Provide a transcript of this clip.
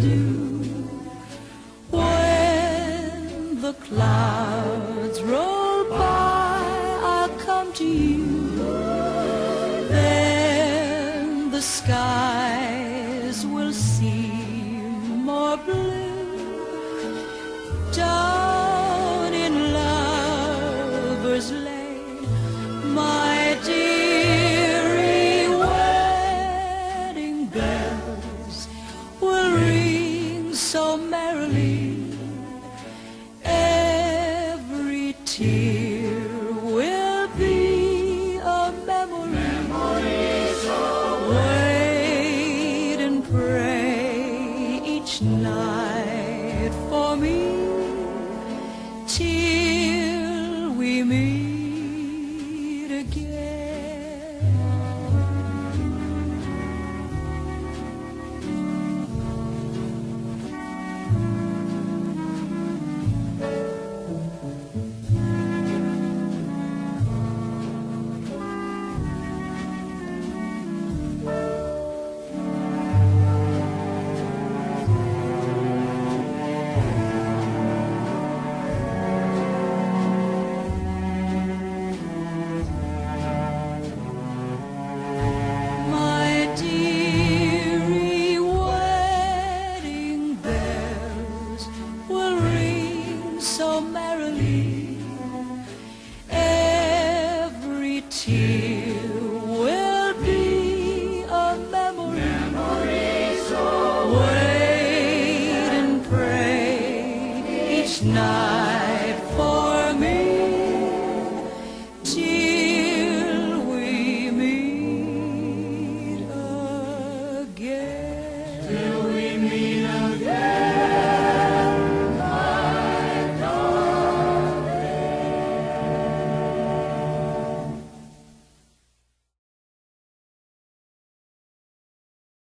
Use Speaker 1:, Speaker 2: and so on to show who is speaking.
Speaker 1: do. When the clouds roll by, I'll come to you. Then the skies will seem more blue. Down in Lover's Lane, my dearie, wedding bells will ring so merrily. Every tear will be a memory. Wait and pray each night for me till we meet again. So merrily, every tear will be a memory. So wait and pray each night.